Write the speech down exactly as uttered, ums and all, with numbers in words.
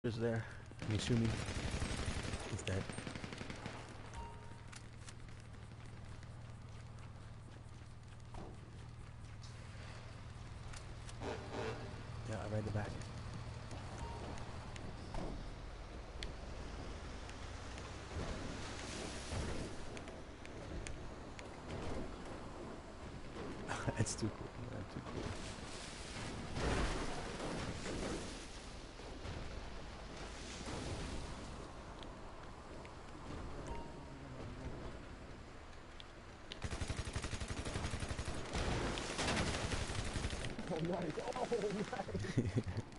Is there. Misumi is dead. Yeah, I read the back. It's too cool, man, too cool. Oh, nice. Oh, nice.